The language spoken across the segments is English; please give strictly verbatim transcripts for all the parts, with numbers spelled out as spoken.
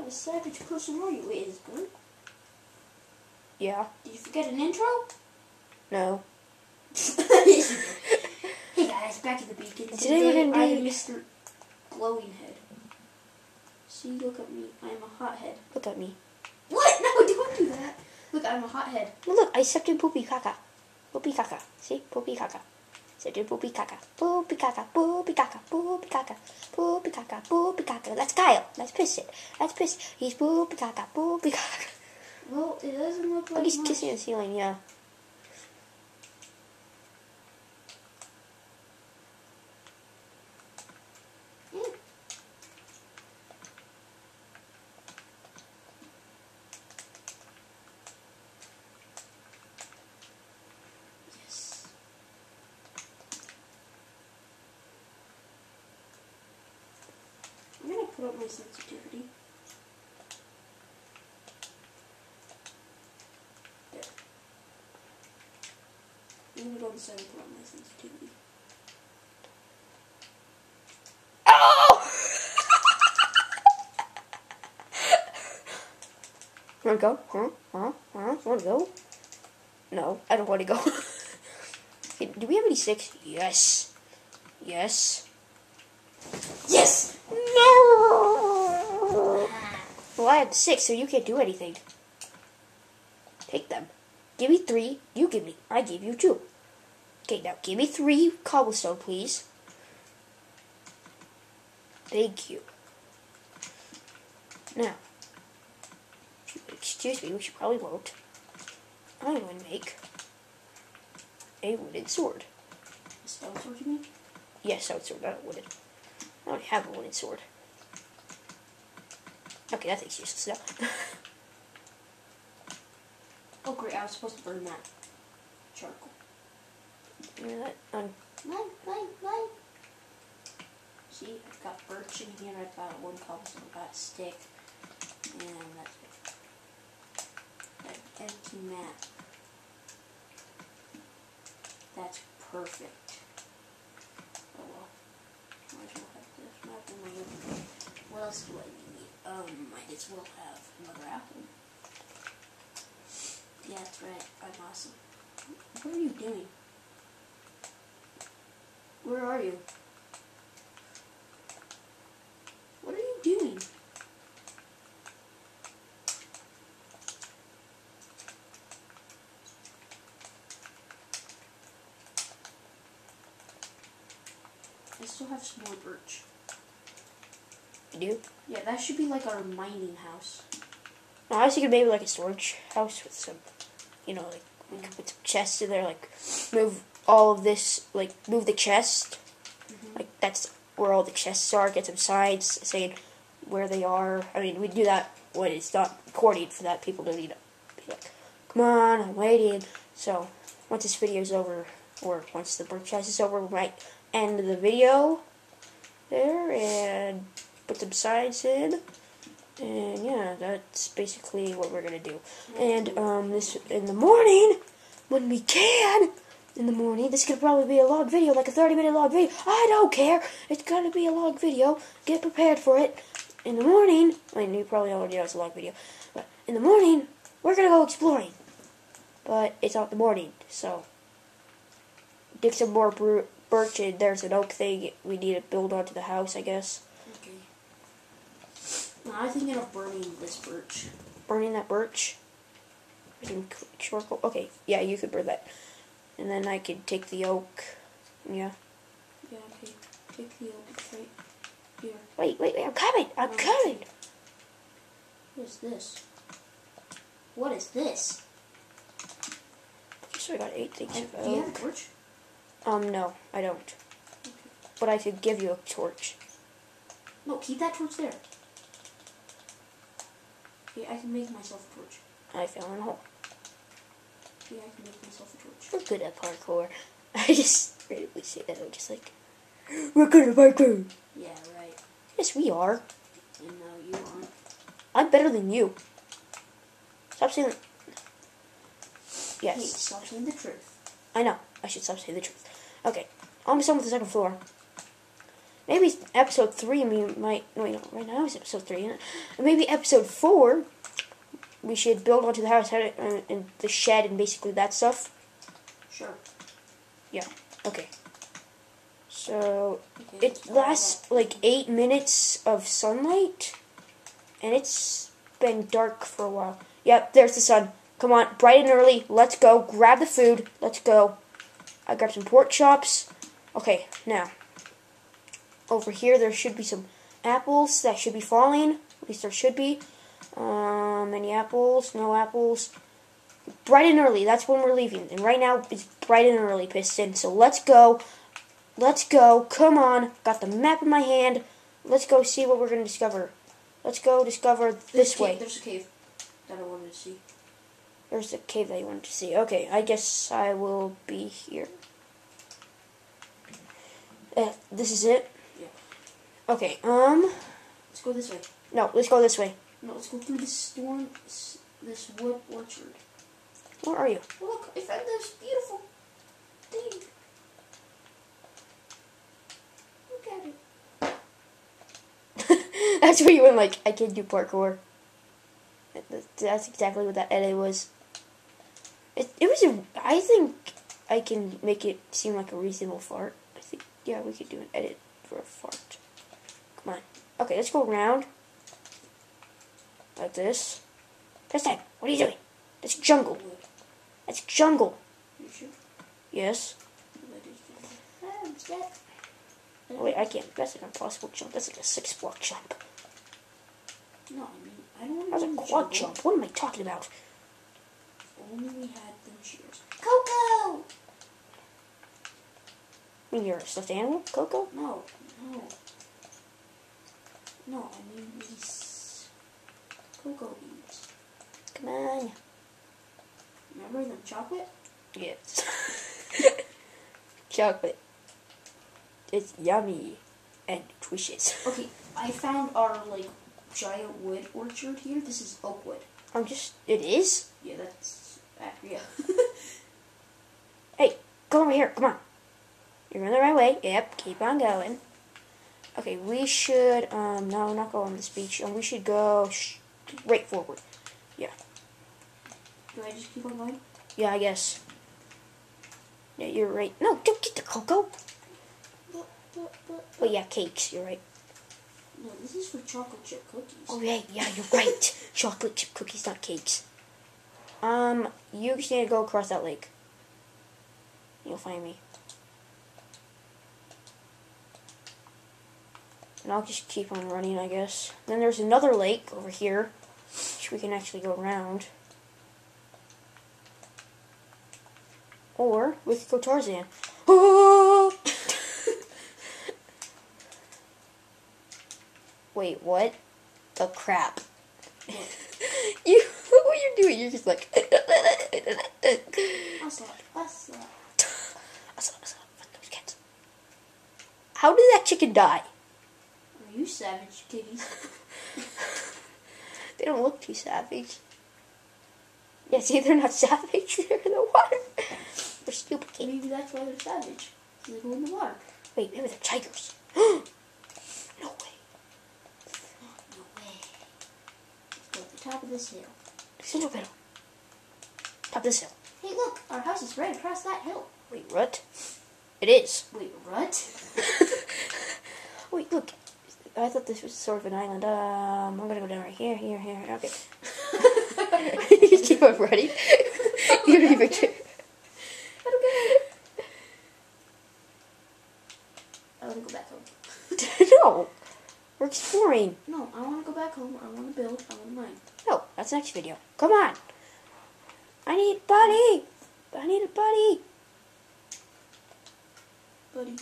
of a savage person are you? Wait, is it good? Yeah. Did you forget an intro? No. Hey guys, back at the beacon. Today Today, we're gonna be- I'm Mister Glowing Head. See, look at me. I'm a hothead. Look at me. What? No, don't do that. Look, I'm a hothead. No, look, I sucked in poopy caca. Poopy caca. See? Poopy caca. Sucked in poopy caca. Poopy caca. Poopy caca. Poopy caca. Poopy caca. Poopy caca. That's Kyle. Let's piss it. Let's piss. He's poopy caca. Poopy caca. Well, it doesn't look Oh, like he's much. kissing the ceiling, yeah. Yeah. Yes. I'm gonna put up my sensitivity. There. I'm gonna go inside and put up my sensitivity. Oh! You wanna go? Huh? Huh? Huh? Wanna go? No, I don't want to go. Okay, do we have any sticks? Yes. Yes. Yes! No! Well, I have six, so you can't do anything. Take them. Give me three. You give me. I gave you two. Okay, now give me three cobblestone, please. Thank you. Now, excuse me, which you probably won't. I'm going to make a wooden sword. A stone sword, you mean? Yes, stone sword, not a wooden. I already have a wooden sword. Okay, that thing's useless now. Oh great, I was supposed to burn that charcoal. Yeah, that, um, Mine, mine, mine. See, I've got birch in here, I've got one cobblestone, I've got a stick, and that's it. An empty map. That's perfect. Oh well. Might as well have this map in my living. What else do I need? Um, might as well have another apple. Yeah, that's right. I'm awesome. What are you doing? Where are you? What are you doing? I still have some more birch. you do? Yeah, that should be like our mining house. No, I was thinking maybe like a storage house with some, you know, like we could put some chests in there, like move all of this, like move the chest, Mm-hmm. like that's where all the chests are. Get some signs saying where they are. I mean, we do that when it's not recording, for that people don't need to be like, come on, I'm waiting. So once this video is over, or once the birch chest is over, we might end the video there and put some signs in. And yeah, that's basically what we're gonna do. And um, this in the morning, when we can, in the morning, this could probably be a long video, like a thirty minute long video. I don't care. It's gonna be a long video. Get prepared for it. In the morning, I mean, you probably already know it's a long video, but in the morning, we're gonna go exploring. But it's not the morning, so dig some more br- birch. And there's an oak thing we need to build onto the house, I guess. Okay. No, I'm thinking of burning this birch. Burning that birch. Using charcoal. Okay, yeah, you could burn that. And then I could take the oak. Yeah. Yeah, okay. Take the oak right here. Wait, wait, wait, I'm coming! I'm Oh, coming! What is this? What is this? So I got eight things I, of do you have a oak. torch? Um, no, I don't. But I could give you a torch. No, keep that torch there. Okay, I can make myself a torch. I fell in a hole. Yeah, I can make myself a torch. We're good at parkour. I just randomly say that. I'm just like, we're good at parkour. Yeah, right. Yes, we are. And no, you aren't. I'm better than you. Stop saying that. Hey, Yes. stop saying the truth. I know. I should stop saying the truth. Okay. Almost done with the second floor. maybe episode three we might, no, wait, no, right now it's episode three, isn't it? Maybe episode four, we should build onto the house and, and the shed and basically that stuff. Sure. Yeah, okay. So, Okay, it lasts like eight minutes of sunlight, and it's been dark for a while. Yep, there's the sun. Come on, bright and early, let's go, grab the food, let's go. I grabbed some pork chops. Okay, now, over here there should be some apples that should be falling, at least there should be. Um, any apples? No apples. Bright and early, that's when we're leaving, and right now it's bright and early, Piston, so let's go. Let's go. Come on. Got the map in my hand. Let's go see what we're going to discover. Let's go discover There's this a cave, way. There's a cave that I wanted to see. There's the cave that you wanted to see. Okay, I guess I will be here. Uh, this is it? Yeah. Okay, um... Let's go this way. No, let's go this way. No, let's go through this storm, this, this wood orchard. Where are you? Look, I found this beautiful thing. Look at it. That's where you went like, I can do parkour. That's exactly what that edit was. It, it was a... I think I can make it seem like a reasonable fart. I think, yeah, we could do an edit for a fart. Come on. Okay, let's go around. Like this. Piston, what are you doing? That's jungle. That's jungle. You sure? Yes. Ah, what's that? Oh, wait, I can't. That's an impossible jump. That's like a six block jump. No, I mean, I don't want to That's a go in the quad jungle. jump. What am I talking about? If only we had them shears. Coco! I mean, you're a stuffed animal, Coco? No, no. No, I mean these cocoa beans. Come on. Remember the chocolate? Yes. Chocolate. It's yummy and nutritious. Okay, I found our, like, giant wood orchard here. This is oak wood. I'm just... It is? Yeah, that's... Uh, yeah. Hey, go over here. Come on. You're going the right way. Yep, keep on going. Okay, we should... Um, no, not go on this beach. Um, we should go straight forward. Yeah. Do I just keep on going? Yeah, I guess. Yeah, you're right. No, don't get the cocoa. But, but, but, Oh, yeah, cakes. You're right. no, this is for chocolate chip cookies. Oh, yeah, yeah, you're right. Chocolate chip cookies, not cakes. Um, you just need to go across that lake. You'll find me. And I'll just keep on running, I guess. Then there's another lake over here, which we can actually go around. Or we could go Tarzan. Oh! Wait, what? The crap. You, what were you doing? You're just like. What's that? What's that? How did that chicken die? Are you savage, kitties? They don't look too savage. Yeah, see, they're not savage. They're in the water. They're stupid kitties. Maybe that's why they're savage. They go in the water. Wait, maybe they're tigers. No way. No way. Let's go at the top of this hill. There's no middle. Top of this hill. Hey, look, our house is right across that hill. Wait, what? It is. Wait, what? Wait, look. I thought this was sort of an island. Um, I'm gonna go down right here, here, here. Okay. You keep on running. You don't even care. I don't get it. I want to go back home. No. We're exploring. No, I want to go back home. I want to build. I want to mine. No, that's next video. Come on. I need a buddy. I need a buddy. Buddy.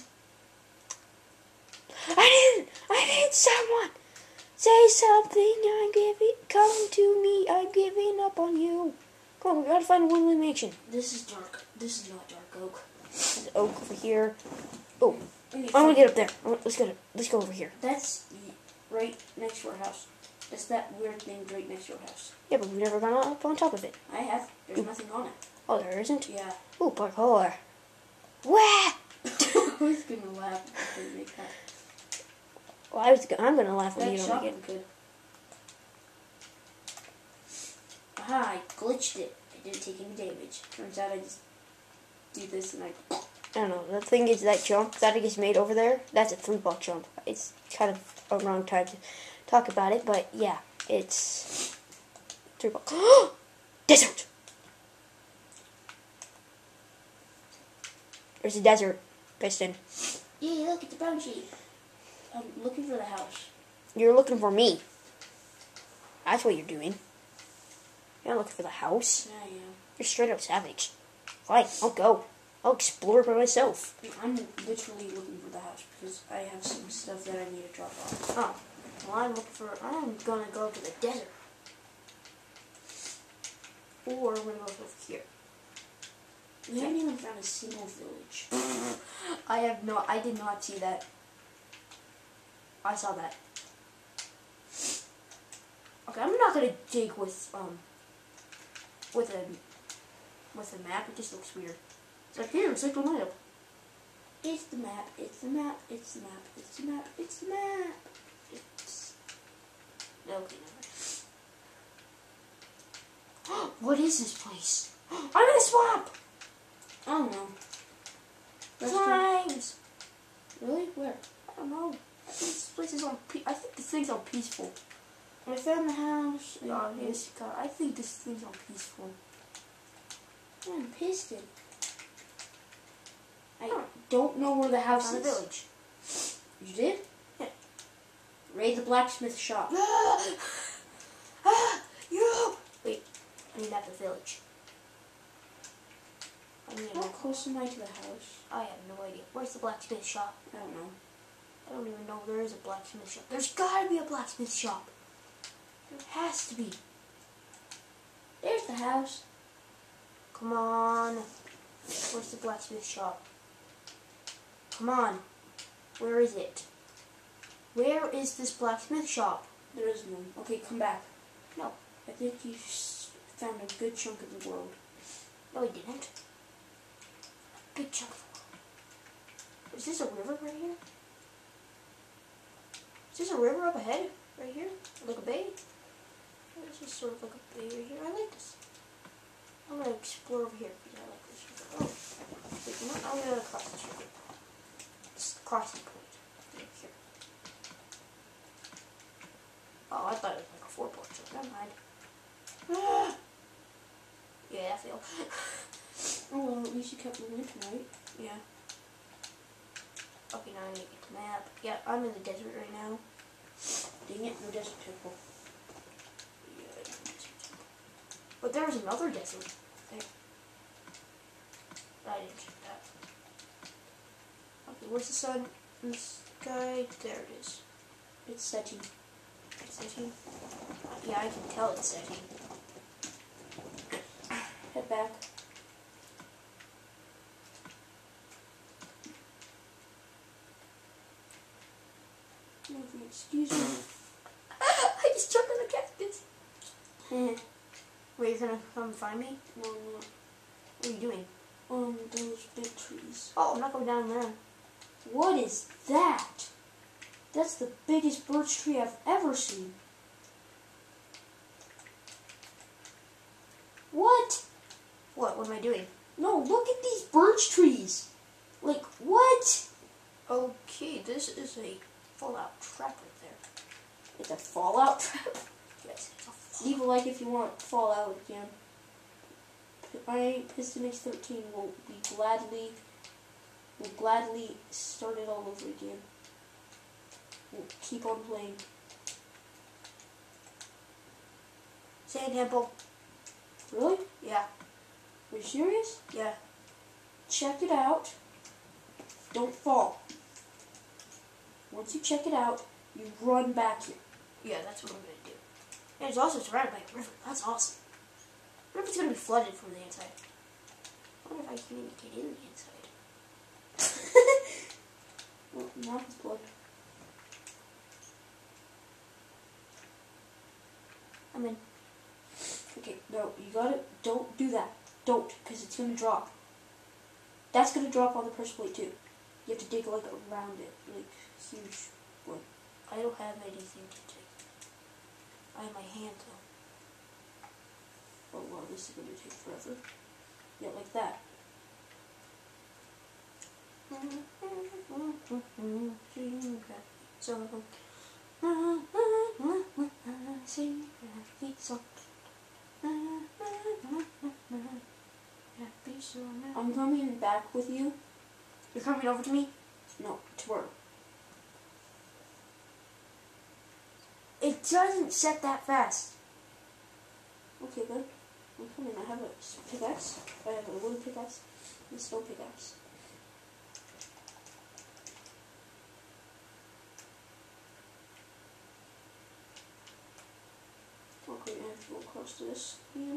I need, I need someone. Say something. I'm giving. Come to me. I'm giving up on you. Come on, we gotta find a woodland mansion. This is dark. This is not dark oak. There's oak over here. Oh, We need I want to to get up there. I want- Let's go. Let's go over here. That's right next to our house. It's that weird thing right next to our house. Yeah, but we've never gone up on top of it. I have. There's nothing on it. Oh, there isn't. Yeah. Oh, parkour. Wah! I was gonna laugh if I didn't make that. Well, I was. go- I'm gonna laugh when That you don't shotgun make it. could. Aha, I glitched it. I didn't take any damage. Turns out I just do this and I... I don't know. The thing is, that jump that gets made over there, that's a three block jump. It's kind of a wrong time to talk about it, but yeah, it's three block. Desert! There's a desert, Piston. Yeah, look, it's a brown sheep. I'm looking for the house. You're looking for me. That's what you're doing. You're not looking for the house. Yeah, yeah. You're straight up savage. Fine, I'll go. I'll explore by myself. I'm literally looking for the house because I have some stuff that I need to drop off. Oh, well, I'm looking for. I'm gonna go to the desert, or I'm gonna go over here. We haven't even found a single village. I have no. I did not see that. I saw that. Okay, I'm not gonna dig with um. With a. With a map. It just looks weird. It's like here, it's like a map. It's the map, it's the map, it's the map, it's the map, it's the map. It's... Okay, never. What is this place? I'm in a swamp! I don't know. Slimes! Really? Where? I don't know. I think this place is on. Pe- I think this thing's on peaceful. I found the house. Oh, yes, God. I think this thing's on peaceful. I'm pissed. I don't know where the house Found is. the village. You did? Yeah. Raid the blacksmith shop. Ah, you! Wait, I mean at the village. I mean, How close am I to the house? I have no idea. Where's the blacksmith shop? I don't know. I don't even know if there is a blacksmith shop. There's gotta be a blacksmith shop. There has to be. There's the house. Come on. Where's the blacksmith shop? Come on. Where is it? Where is this blacksmith shop? There is none. Okay, come back. No. I think you s- found a good chunk of the world. No, we didn't. A big chunk of the world. Is this a river right here? Is this a river up ahead? Right here? Like a bay? Or is this sort of like a bay right here? I like this. I'm gonna explore over here because I like this river. Oh. Wait, you know what? I'm gonna cross this river. This crossing point. Right here. Oh, I thought it was like a four point, so never mind. Ah! Yeah, that failed. Oh well, at least you kept moving tonight. Yeah. Okay, now I need to get the map. Yeah, I'm in the desert right now. Dang it, no desert temple. Yeah, I know the desert temple. But there was another desert there. I didn't check that. Okay, where's the sun in the sky? There it is. It's setting. It's setting. Yeah, I can tell it's setting. Head back. Excuse me. I just jumped in the cactus. Heh. Wait, you're gonna come find me? No, I'm not. What are you doing? Um, those big trees. Oh, I'm not going down there. What is that? That's the biggest birch tree I've ever seen. What? What? What am I doing? No, look at these birch trees. Like, what? Okay, this is a Fallout trap right there. It's a Fallout trap? Yes, it's a Fallout. Leave a like if you want Fallout again. I, Piston X thirteen, will be gladly, will gladly start it all over again. We'll keep on playing. Sand temple. Really? Yeah. Are you serious? Yeah. Check it out. Don't fall. Once you check it out, you run back here. Yeah, that's what I'm gonna do. And it's also surrounded by a river. That's awesome. I wonder if it's gonna be flooded from the inside. I wonder if I can even get in the inside. Well, now it's blood. I'm in. Okay, no, you gotta, don't do that. Don't, because it's gonna drop. That's gonna drop on the pressure plate too. You have to dig like around it, like huge one. don't have anything to take. I have my hand though. Oh wow, this is gonna take forever. Yeah, like that. So, sing happy song. Happy song. I'm coming back with you. You're coming over to me? No, to work. It doesn't set that fast. Okay, good. I'm coming. I have a pickaxe. I have a wooden pickaxe and a stone pickaxe. Okay, I have to go across to this again.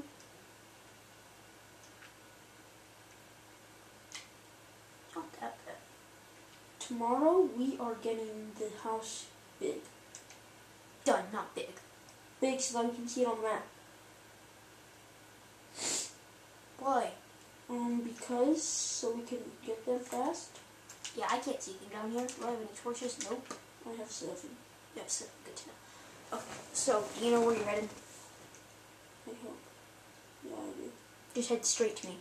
Not that bad. Tomorrow we are getting the house big. Done, not big. Big so that we can see it on the map. Why? Um, because so we can get there fast. Yeah, I can't see anything down here. Do I have any torches? Nope. I have seven. Yes, good to know. Okay, so do you know where you're headed? I hope. Yeah, I do. Just head straight to me.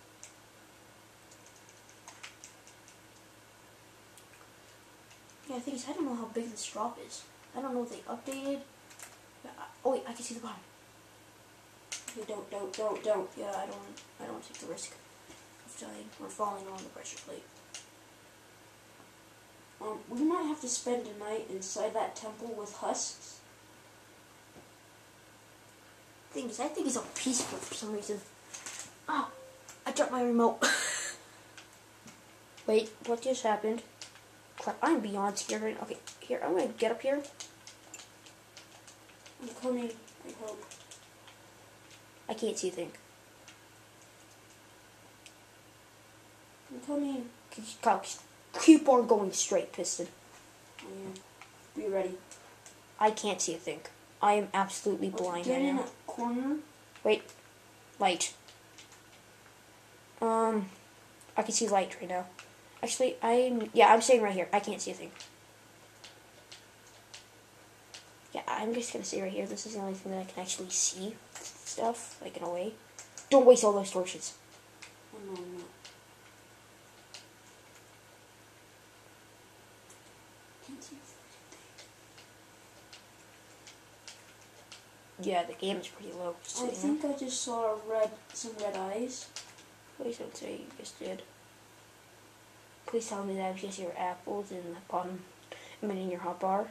Yeah, I think I don't know how big this drop is. I don't know if they updated. Yeah, I- oh wait, I can see the bottom. Okay, don't, don't, don't, don't. Yeah, I don't. I don't want to take the risk of dying or falling on the pressure plate. Um, we might have to spend a night inside that temple with husks. Thing is, I think it's all peaceful for some reason. Oh, I dropped my remote. Wait, what just happened? Crap, I'm beyond scared right now. Okay, here, I'm gonna get up here. I'm coming, I hope. I can't see a thing. I'm coming. Kyle, keep on going straight, Piston. I am. Be ready. I can't see a thing. I am absolutely Let's blind get right in now. a corner. Wait, light. Um, I can see light right now. Actually, I'm, yeah, I'm staying right here. I can't see a thing. Yeah, I'm just gonna stay right here. This is the only thing that I can actually see stuff, like in a way. Don't waste all those torches. Oh no, no. Can't see Yeah, the game is pretty low. I think I just saw a red, some red eyes. Please don't say you just did. Please tell me that it's just your apples in the bottom, I mean in your hot bar.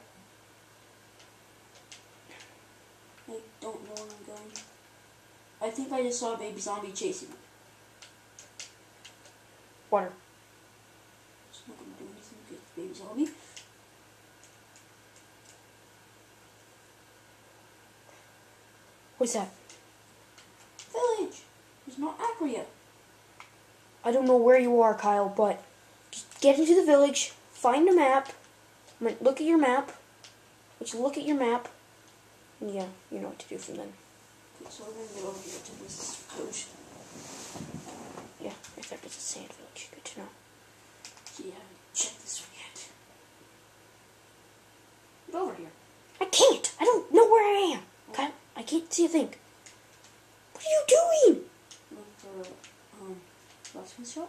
I don't know where I'm going. I think I just saw a baby zombie chasing me. Water. It's not gonna do anything good, baby zombie. What's that? Village! There's no Acria. I don't know where you are, Kyle, but just get into the village, find a map, I mean, look at your map, which look at your map, and yeah, you know what to do from then. Okay, so we're gonna get over here to this village. Yeah, I thought it was a sand village. Good to know. Yeah, I haven't checked this one yet. Get over here. I can't! I don't know where I am! Kyle, I can't see a thing. What are you doing? Look for, um, blacksmith shop.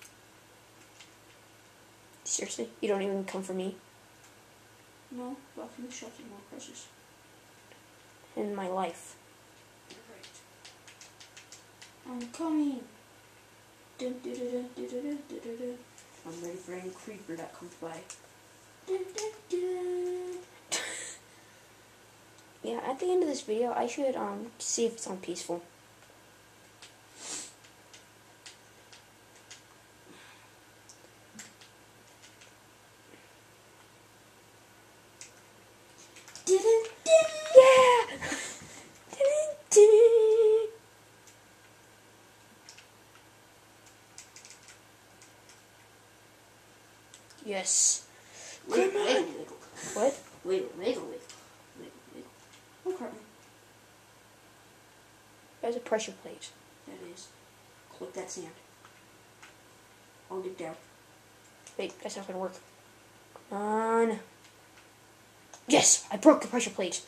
Seriously? You don't even come for me? No, blacksmith shop is more precious. In my life. You're right. I'm coming. Dun, dun, dun, dun, dun, dun, dun, dun, dun. I'm ready for any creeper that comes by. Dun, dun, dun. Yeah, at the end of this video, I should um see if it's on peaceful. Yeah! Yes. Wait, Come on. wait, wait. What? Wait, wait, wait, wait. Wait, wait. Oh, crap. There's a pressure plate. That is. Click that sand. I'll dig down. Wait, that's not gonna work. Come on. Yes, I broke the pressure plate.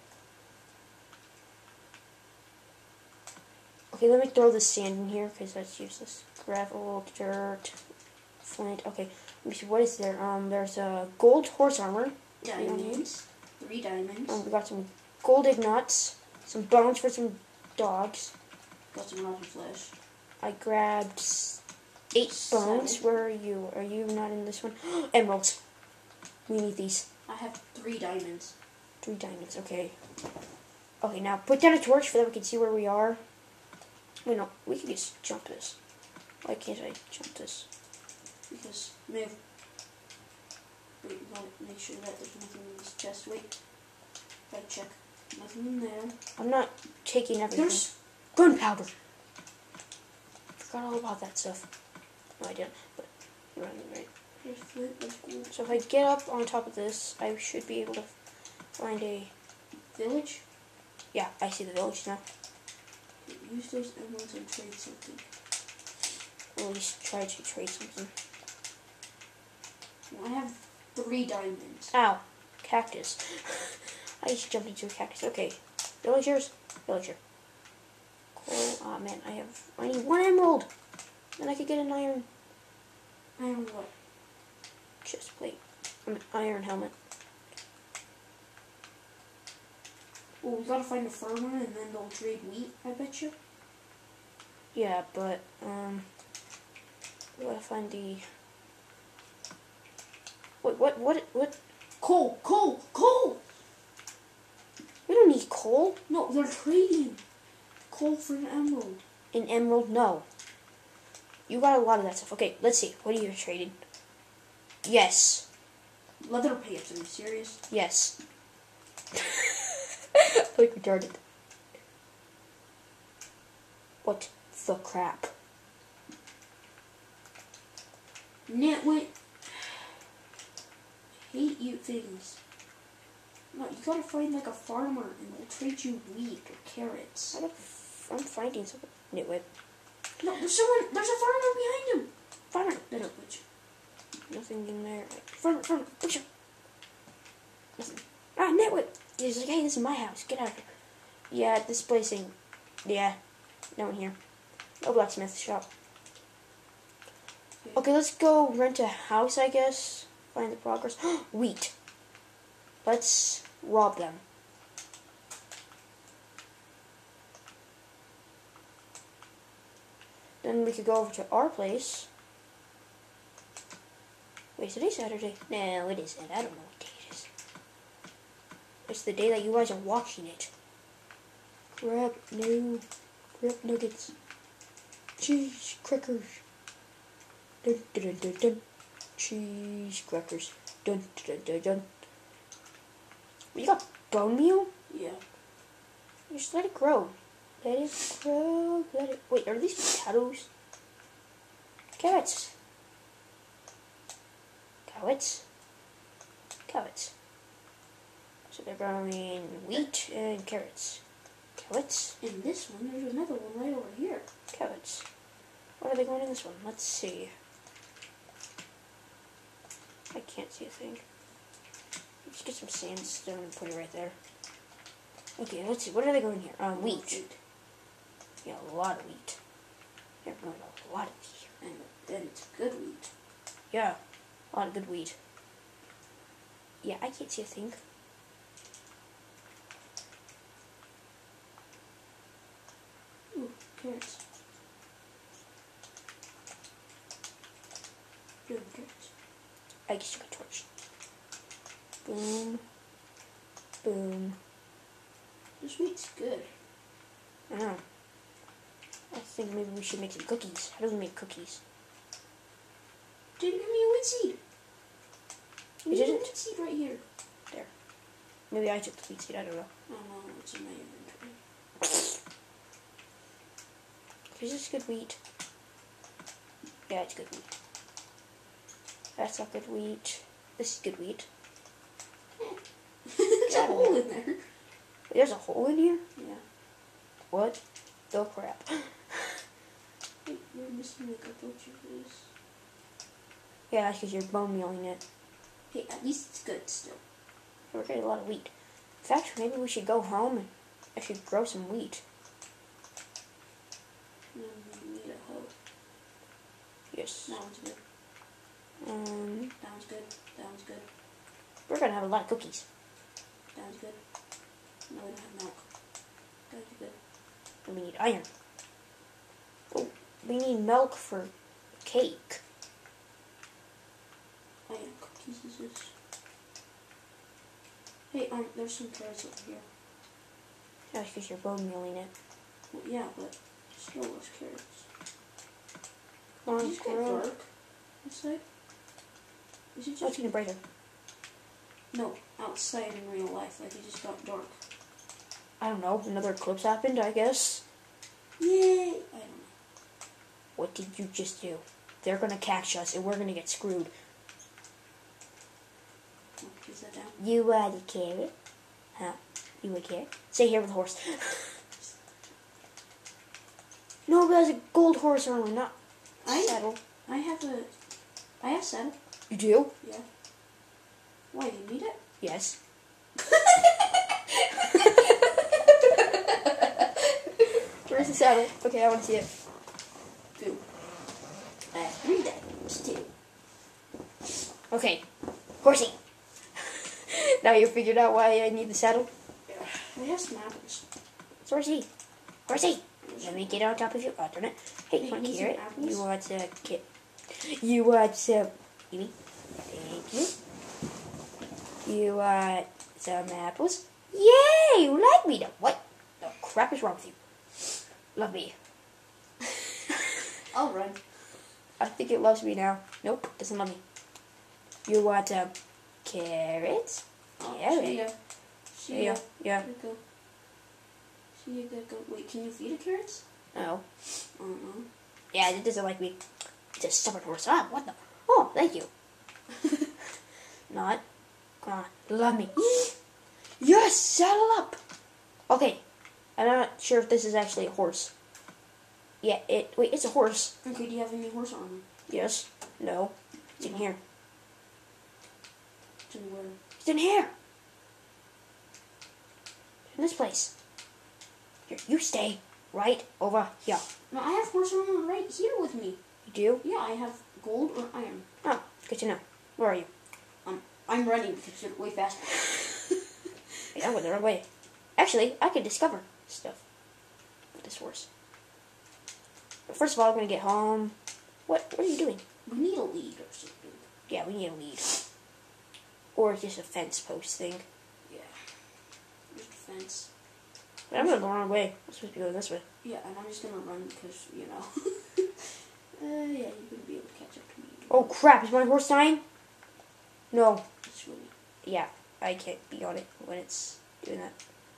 Okay, let me throw the sand in here because that's useless. Gravel, dirt, flint. Okay, let me see. What is there? Um, there's a gold horse armor. Diamonds. Three diamonds. Um, we got some gold nuts, some bones for some dogs. Got some rotten flesh. I grabbed eight Seven. bones. Where are you? Are you not in this one? Emeralds. We need these. I have three diamonds. Three diamonds. Okay. Okay, now put down a torch so that we can see where we are. Wait, no. We can just jump this. Why can't I jump this? Because move. Wait, we gotta make sure that there's nothing in this chest. Wait. Gotta check. Nothing in there. I'm not taking everything. There's gunpowder. Forgot all about that stuff. No, I didn't. But you're right. You're right. there's flint, there's gold. So if I get up on top of this, I should be able to find a Village? yeah. I see the village now. Use those emeralds and trade something. Or at least try to trade something. Well, I have three diamonds. Ow, cactus. I just jumped into a cactus. Okay, villagers, villager. Coal. Ah man, I have. I need one emerald. Then I could get an iron Iron what? chest plate. An iron helmet. Well, we gotta find a farmer and then they'll trade wheat, I bet you. Yeah, but um, we gotta find the. Wait, what? What? What? Coal! Coal! Coal! We don't need coal. No, they're trading. Coal for an emerald. An emerald? No. You got a lot of that stuff. Okay, let's see. What are you trading? Yes. Leather pants, are you serious? Yes. Like retarded. What the crap? Nitwit. I hate you things. No, you gotta find like a farmer and they'll trade you wheat or carrots. I don't f- I'm finding something. Nitwit. No, there's someone, there's a farmer behind him. Farmer. Better butcher. Nothing in there. Farmer, farmer, butcher. Nothing. Ah, Nitwit. He's like, hey, this is my house. Get out of here. Yeah, this place ain't. Yeah, no one here. No blacksmith shop. Okay, let's go rent a house, I guess. Find the progress. Wheat. Let's rob them. Then we could go over to our place. Wait, today's Saturday? No, it isn't. I don't know what day it is. It's the day that you guys are watching it. Grab new grab nuggets. Cheese crackers. Dun dun dun dun dun. Cheese crackers. Dun dun dun dun dun. You got bone meal? Yeah. Just let it grow. Let it grow. Let it. Wait, are these potatoes? Carrots. Carrots. Carrots. So they're growing wheat and carrots. Carrots. In this one, there's another one right over here. Carrots. What are they going in this one? Let's see. I can't see a thing. Let's get some sandstone and put it right there. Okay, let's see. What are they going here? Um, wheat. Yeah, a lot of wheat. They're growing a lot of wheat. And then it's good wheat. Yeah, a lot of good wheat. Yeah, I can't see a thing. Ooh, carrots. Good carrots. I guess you got torch. Boom. Boom. This wheat's good. I know. I think maybe we should make some cookies. How do we make cookies? Didn't give me a wheat seed. You There's a didn't? wheat seed right here. There. Maybe I took the wheat seed. I don't know. Oh no, it's in my inventory. Is this good wheat? Yeah, it's good wheat. That's not good wheat. This is good wheat. There's a hole in there. There's a hole in here? Yeah. What the crap? Wait, you're missing like a butcher face. Yeah, that's because you're bone mealing it. Hey, at least it's good still. We're getting a lot of wheat. In fact, maybe we should go home and actually grow some wheat. Mm, we need a hoe. Yes. That one's good. Um, That one's good. That one's good. we're gonna have a lot of cookies. That one's good. No, we don't have milk. That one's good. And we need iron. Oh, we need milk for cake. I am cookies is this. Hey, um, there's some carrots over here. That's because you're bone mealing it. Well, yeah, but still there's carrots. Come Did on, it just get grow. dark outside? Is it Oh, it's just... getting brighter. No, outside in real life, like it just got dark. I don't know. Another eclipse happened, I guess. Yay! I don't know. What did you just do? They're gonna catch us, and we're gonna get screwed. Oh, is that down? You are the carrot. Huh? You a carrot? Stay here with the horse. No, but that's a gold horse only, not I saddle. I have a... I have saddle. You do? Yeah. Why, do you need it? Yes. Where's the saddle? Okay, I want to see it. Two. I have three then. It's two. Okay. Horsey. Now you figured out why I need the saddle? I have some apples. It's Horsey. Horsey. Let me get on top of you. Oh, darn it. Hey, Hey, you want you need carrot? some apples? You want to get... You want some... Give me. Thank you. You want some apples? Yay! You like me? To what the crap is wrong with you? Love me. I'll run. I think it loves me now. Nope, doesn't love me. You want um, carrots? Oh, Carrot. see ya. See Yeah, ya. yeah. There you go. See ya, there you go. Wait, can you feed it carrots? Oh. I don't know. Yeah, it doesn't like me. It's a stubborn horse. Ah, what the? Oh, thank you. Not. Come on, love me. Yes, saddle up. Okay, I'm not sure if this is actually a horse. Yeah, it. Wait, it's a horse. Okay, do you have any horse armor? Yes. No. It's in here. It's in where? It's in here. In this place. Here, you stay right over here. No, I have horse armor right here with me. You do? Yeah, I have gold or iron. Oh, good to know. Where are you? Um, I'm running because you're way faster. Wait, I went the wrong way. Actually, I can discover stuff with this horse. But first of all, I'm going to get home. What What are you doing? We need a lead or something. Yeah, we need a lead. Or just a fence post thing. Yeah. There's the fence. But I'm going the wrong way. I'm supposed to be going this way. Yeah, and I'm just gonna run because, you know. uh, yeah, you're gonna be able to catch up to me. Oh crap, is my horse dying? No. It's really... Yeah, I can't be on it when it's doing that.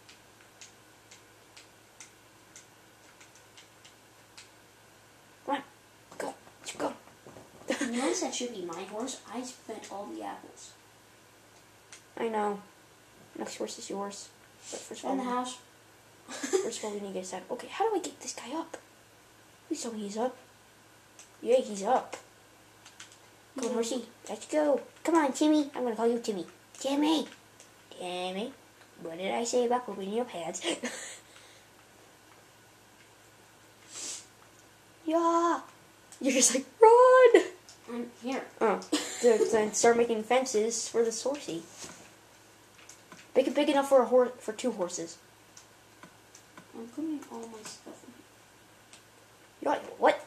Come on, go, let's go. You notice that should be my horse? I spent all the apples. I know. Next horse is yours. But first of all, In the house. first of all, we need to get a saddle. Okay, how do I get this guy up? Please tell me he's up. Yeah, he's up. Go on, horsey. Let's go. Come on, Timmy. I'm gonna call you Timmy. Timmy. Timmy. What did I say about pooping in your pants? Yeah. You're just like, run! I'm here. Oh. So then start making fences for the horsey. Make it big enough for a horse for two horses. I'm putting all my stuff in You're like, what?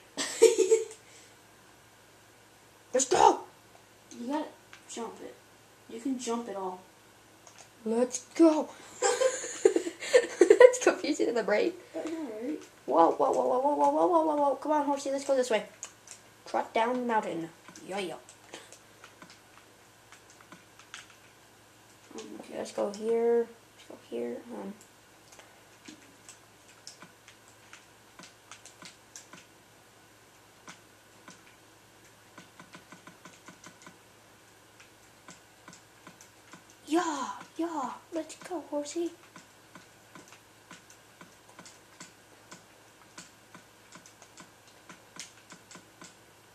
Let's go! You gotta jump it. You can jump it all. Let's go! That's confusing in the brain. Alright. Whoa, whoa, whoa, whoa, whoa, whoa, whoa, whoa, whoa, whoa. Come on, horsey, let's go this way. Trot down the mountain. Yeah, yeah. Um, Okay, let's go here. Let's go here. Um. Yeah, yeah. Let's go, horsey.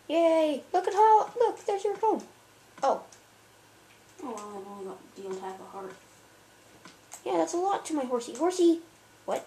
Yay! Look at how. Look, there's your home. Oh. Oh, well, I've only got the old half a Yeah, that's a lot to my horsey. Horsey! What?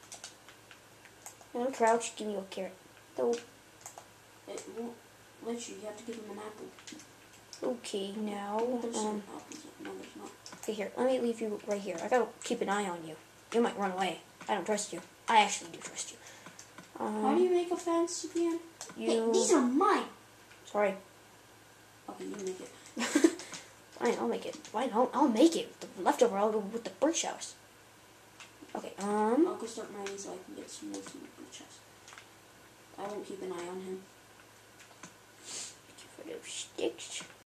Don't crouch, give me a carrot. So, It won't let you. You have to give him an apple. okay, now, There's um, some apples. No, there's not. okay, here, let me leave you right here. I gotta keep an eye on you. You might run away. I don't trust you. I actually do trust you. Um, How do you make a fence again? you... Hey, these are mine. Sorry. Okay, you make it. Fine, I'll make it. Fine, I'll, I'll make it. The leftover, I'll go with the birch house. Okay, um... I'll go start mining so I can get some more from the birch house. I won't keep an eye on him. Thank you for those sticks.